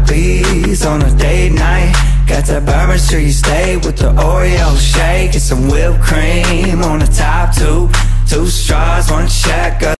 bees on a date night. Got that Bourbon Street steak with the Oreo shake and some whipped cream on the top two. Two straws, one check.